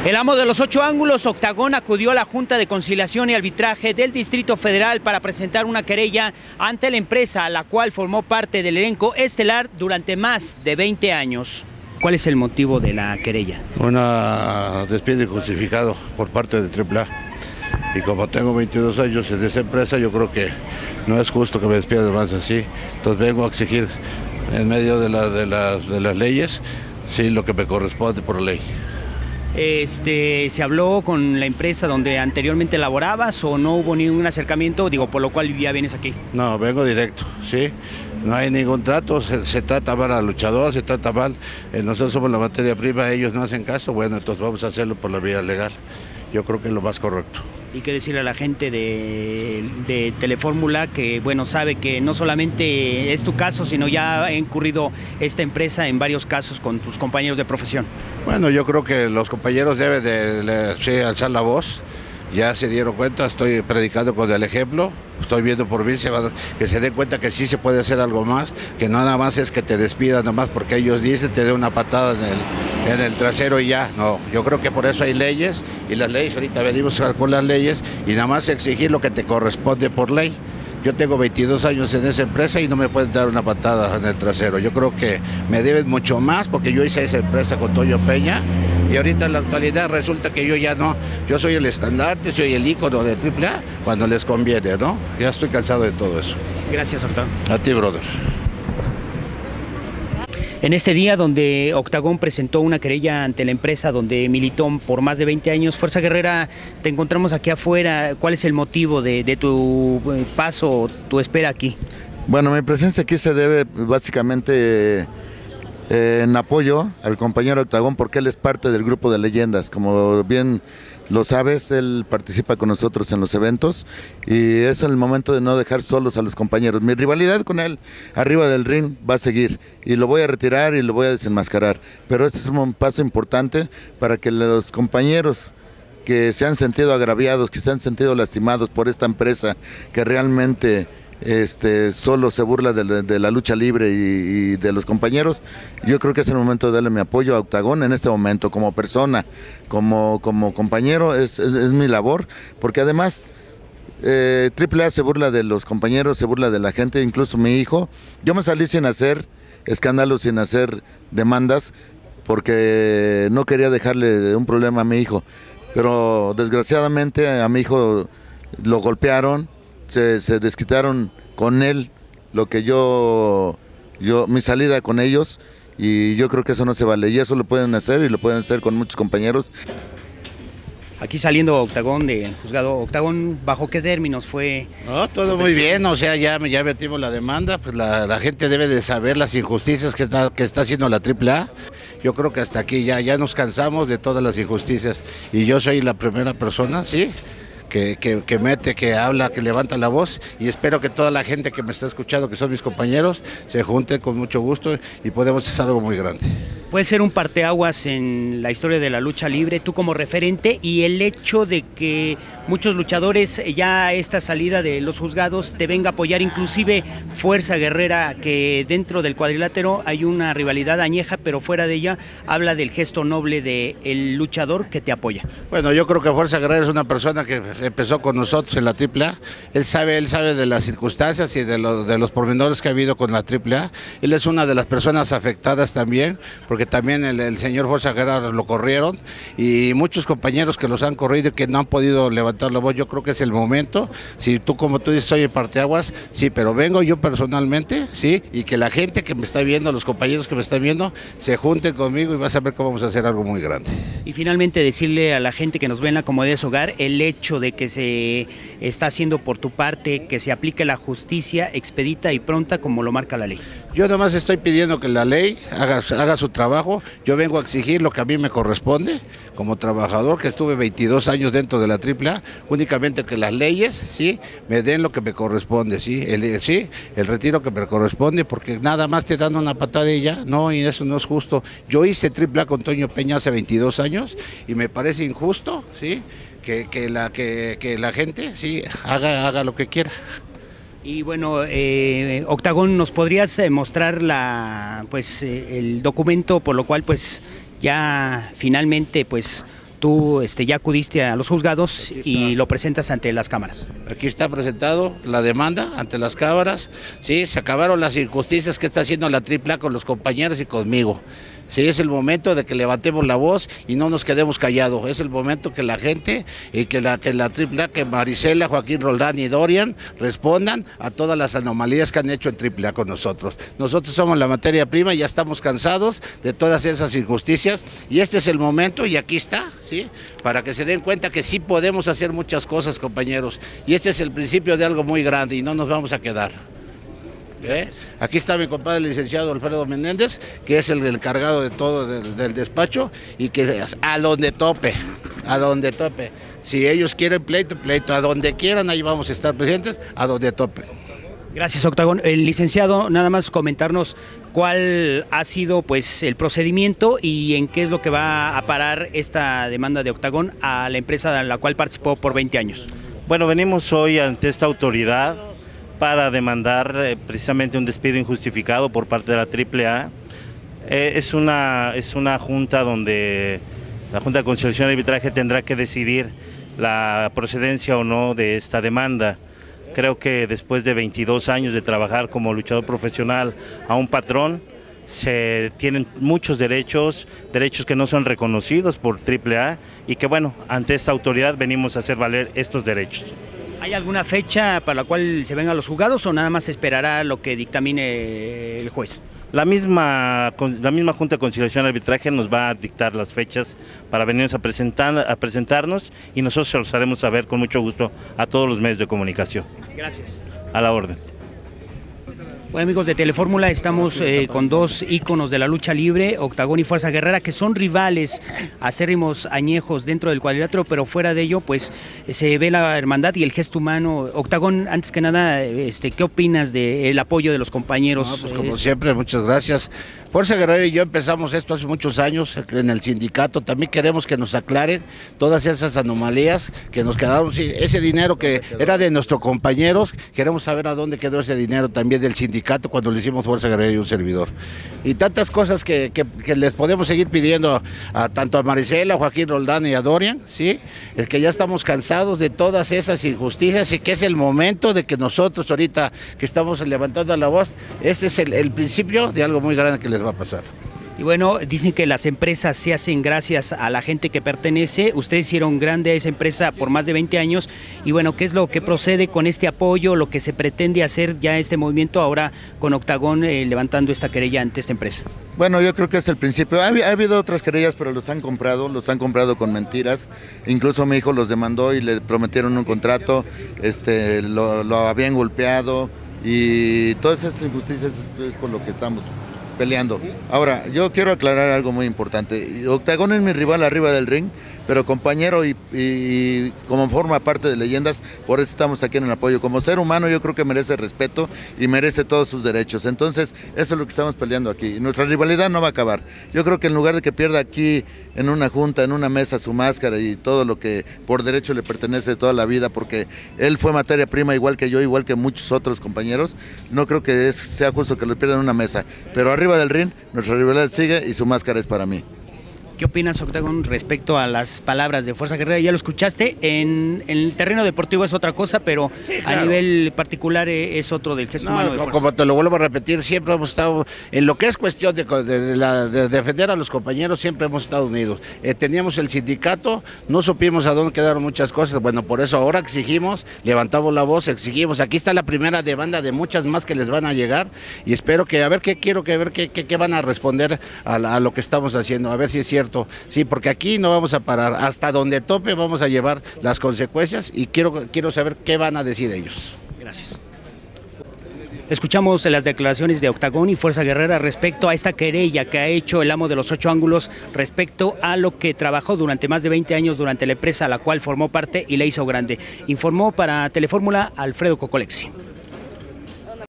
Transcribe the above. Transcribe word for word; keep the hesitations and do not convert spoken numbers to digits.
El amo de los ocho ángulos, Octagón, acudió a la Junta de Conciliación y Arbitraje del Distrito Federal para presentar una querella ante la empresa, la cual formó parte del elenco estelar durante más de veinte años. ¿Cuál es el motivo de la querella? Una despido injustificado por parte de Triple A. Y como tengo veintidós años en esa empresa, yo creo que no es justo que me despidan más así. Entonces vengo a exigir en medio de, la, de, la, de las leyes, sí, lo que me corresponde por ley. Este, ¿se habló con la empresa donde anteriormente laborabas o no hubo ningún acercamiento? Digo, por lo cual ya vienes aquí. No, vengo directo, sí. No hay ningún trato, se, se trata mal al luchador, se trata mal. Eh, nosotros somos la materia prima, ellos no hacen caso, bueno, entonces vamos a hacerlo por la vía legal. Yo creo que es lo más correcto. ¿Y qué decirle a la gente de, de Telefórmula que, bueno, sabe que no solamente es tu caso, sino ya ha incurrido esta empresa en varios casos con tus compañeros de profesión? Bueno, yo creo que los compañeros deben de, de sí, alzar la voz. Ya se dieron cuenta, estoy predicando con el ejemplo, estoy viendo por mí, se va, que se den cuenta que sí se puede hacer algo más, que no nada más es que te despidan, nada más porque ellos dicen, te den una patada en el, en el trasero y ya. No, yo creo que por eso hay leyes, y las leyes, ahorita venimos con las leyes, y nada más exigir lo que te corresponde por ley. Yo tengo veintidós años en esa empresa y no me pueden dar una patada en el trasero. Yo creo que me deben mucho más porque yo hice esa empresa con Toño Peña y ahorita en la actualidad resulta que yo ya no. Yo soy el estandarte, soy el ícono de Triple A cuando les conviene, ¿no? Ya estoy cansado de todo eso. Gracias, Octagón. A ti, brother. En este día donde Octagón presentó una querella ante la empresa donde militó por más de veinte años, Fuerza Guerrera, te encontramos aquí afuera. ¿Cuál es el motivo de, de tu paso, tu espera aquí? Bueno, mi presencia aquí se debe básicamente eh, en apoyo al compañero Octagón porque él es parte del grupo de leyendas. Como bien lo sabes, él participa con nosotros en los eventos y es el momento de no dejar solos a los compañeros. Mi rivalidad con él arriba del ring va a seguir y lo voy a retirar y lo voy a desenmascarar, pero este es un paso importante para que los compañeros que se han sentido agraviados, que se han sentido lastimados por esta empresa que realmente Este, solo se burla de la, de la lucha libre y, y de los compañeros, yo creo que es el momento de darle mi apoyo a Octagón en este momento, como persona, como, como compañero, es, es, es mi labor, porque además eh, Triple A se burla de los compañeros, se burla de la gente, incluso mi hijo. Yo me salí sin hacer escándalos, sin hacer demandas, porque no quería dejarle un problema a mi hijo, pero desgraciadamente a mi hijo lo golpearon. Se, se desquitaron con él lo que yo, yo, mi salida con ellos, y yo creo que eso no se vale, y eso lo pueden hacer y lo pueden hacer con muchos compañeros. Aquí saliendo Octagón del juzgado, Octagón, ¿bajo qué términos fue? No, todo muy bien, o sea, ya, ya metimos la demanda, pues la, la gente debe de saber las injusticias que está, que está haciendo la Triple A. Yo creo que hasta aquí ya, ya nos cansamos de todas las injusticias, y yo soy la primera persona, ¿sí?, Que, que, que mete, que habla, que levanta la voz, y espero que toda la gente que me está escuchando, que son mis compañeros, se junte con mucho gusto y podemos hacer algo muy grande. Puede ser un parteaguas en la historia de la lucha libre, tú como referente, y el hecho de que muchos luchadores ya a esta salida de los juzgados te venga a apoyar, inclusive Fuerza Guerrera, que dentro del cuadrilátero hay una rivalidad añeja, pero fuera de ella habla del gesto noble del luchador que te apoya. Bueno, yo creo que Fuerza Guerrera es una persona que empezó con nosotros en la Triple A. Él sabe, él sabe de las circunstancias y de, lo, de los pormenores que ha habido con la Triple A. Él es una de las personas afectadas también, porque también el, el señor Fuerza Guerrera lo corrieron, y muchos compañeros que los han corrido y que no han podido levantar la voz. Yo creo que es el momento. Si tú, como tú dices, soy el parteaguas, sí, pero vengo yo personalmente, sí, y que la gente que me está viendo, los compañeros que me están viendo, se junten conmigo y vas a ver cómo vamos a hacer algo muy grande. Y finalmente decirle a la gente que nos ve en la comodidad de su hogar, el hecho de que se está haciendo por tu parte, que se aplique la justicia expedita y pronta como lo marca la ley. Yo nomás estoy pidiendo que la ley haga, haga su trabajo. Yo vengo a exigir lo que a mí me corresponde como trabajador, que estuve veintidós años dentro de la Triple A, únicamente que las leyes, sí, me den lo que me corresponde, sí, el, sí, el retiro que me corresponde, porque nada más te dan una patada y ya, no, y eso no es justo. Yo hice Triple A con Toño Peña hace veintidós años y me parece injusto, sí, que, que, la, que, que la gente, sí, haga, haga lo que quiera. Y bueno, eh, Octagón, ¿nos podrías eh, mostrar la, pues, eh, el documento por lo cual pues ya finalmente pues tú este, ya acudiste a los juzgados y lo presentas ante las cámaras. Aquí está presentado la demanda ante las cámaras, sí, se acabaron las injusticias que está haciendo la Triple A con los compañeros y conmigo. Sí, es el momento de que levantemos la voz y no nos quedemos callados. Es el momento que la gente y que la, que la Triple A, que Marisela, Joaquín Roldán y Dorian respondan a todas las anomalías que han hecho en Triple A con nosotros. Nosotros somos la materia prima y ya estamos cansados de todas esas injusticias y este es el momento y aquí está, ¿sí? Para que se den cuenta que sí podemos hacer muchas cosas, compañeros. Y este es el principio de algo muy grande y no nos vamos a quedar. ¿Eh? Aquí está mi compadre el licenciado Alfredo Menéndez, que es el encargado de todo del, del despacho y que a donde tope, a donde tope. Si ellos quieren pleito, pleito, a donde quieran, ahí vamos a estar presentes, a donde tope. Gracias, Octagón. El licenciado, nada más comentarnos cuál ha sido pues el procedimiento y en qué es lo que va a parar esta demanda de Octagón a la empresa en la cual participó por veinte años. Bueno, venimos hoy ante esta autoridad para demandar eh, precisamente un despido injustificado por parte de la Triple A. Eh, es, una, es una junta donde la Junta de Conciliación y Arbitraje tendrá que decidir la procedencia o no de esta demanda. Creo que después de veintidós años de trabajar como luchador profesional a un patrón, se tienen muchos derechos, derechos que no son reconocidos por Triple A y que bueno, ante esta autoridad venimos a hacer valer estos derechos. ¿Hay alguna fecha para la cual se vengan los juzgados o nada más se esperará lo que dictamine el juez? La misma, la misma Junta de Conciliación y Arbitraje nos va a dictar las fechas para venirnos a, presentar, a presentarnos y nosotros se los haremos saber con mucho gusto a todos los medios de comunicación. Gracias. A la orden. Bueno, amigos de Telefórmula, estamos eh, con dos íconos de la lucha libre, Octagón y Fuerza Guerrera, que son rivales acérrimos añejos dentro del cuadrilátero, pero fuera de ello, pues se ve la hermandad y el gesto humano. Octagón, antes que nada, este, ¿qué opinas del apoyo de los compañeros? No, pues como siempre, muchas gracias. Fuerza Guerrera y yo empezamos esto hace muchos años en el sindicato. También queremos que nos aclaren todas esas anomalías que nos quedaron. Sí, ese dinero que era de nuestros compañeros, queremos saber a dónde quedó ese dinero también del sindicato cuando le hicimos Fuerza Guerrera y un servidor. Y tantas cosas que, que, que les podemos seguir pidiendo a, a tanto a Marisela, a Joaquín Roldán y a Dorian, ¿sí? Es que ya estamos cansados de todas esas injusticias y que es el momento de que nosotros ahorita que estamos levantando la voz, ese es el, el principio de algo muy grande que les va a pasar. Y bueno, dicen que las empresas se hacen gracias a la gente que pertenece. Ustedes hicieron grande a esa empresa por más de veinte años. Y bueno, ¿qué es lo que procede con este apoyo, lo que se pretende hacer ya este movimiento ahora con Octagón eh, levantando esta querella ante esta empresa? Bueno, yo creo que es el principio. Ha, ha habido otras querellas, pero los han comprado, los han comprado con mentiras. Incluso mi hijo los demandó y le prometieron un contrato, este, lo, lo habían golpeado y todas esas injusticias es, es por lo que estamos peleando. Ahora, yo quiero aclarar algo muy importante. Octagón es mi rival arriba del ring, pero compañero y, y como forma parte de Leyendas, por eso estamos aquí en el apoyo. Como ser humano yo creo que merece respeto y merece todos sus derechos. Entonces, eso es lo que estamos peleando aquí. Nuestra rivalidad no va a acabar. Yo creo que en lugar de que pierda aquí en una junta, en una mesa, su máscara y todo lo que por derecho le pertenece toda la vida, porque él fue materia prima igual que yo, igual que muchos otros compañeros, no creo que es, sea justo que lo pierda en una mesa. Pero arriba del ring, nuestra rivalidad sigue y su máscara es para mí. ¿Qué opinas, Octagón, respecto a las palabras de Fuerza Guerrera? Ya lo escuchaste, en, en el terreno deportivo es otra cosa, pero sí, claro, a nivel particular es otro del gesto no, humano de Fuerza. Como te lo vuelvo a repetir, siempre hemos estado, en lo que es cuestión de, de, de, la, de defender a los compañeros, siempre hemos estado unidos. Eh, teníamos el sindicato, no supimos a dónde quedaron muchas cosas, bueno, por eso ahora exigimos, levantamos la voz, exigimos, aquí está la primera demanda de muchas más que les van a llegar, y espero que, a ver qué quiero, que a ver qué, qué, qué van a responder a, la, a lo que estamos haciendo, a ver si es cierto. Sí, porque aquí no vamos a parar, hasta donde tope vamos a llevar las consecuencias y quiero, quiero saber qué van a decir ellos. Gracias. Escuchamos las declaraciones de Octagón y Fuerza Guerrera respecto a esta querella que ha hecho el amo de los ocho ángulos respecto a lo que trabajó durante más de veinte años durante la empresa a la cual formó parte y la hizo grande. Informó para Telefórmula Alfredo Cocolexi.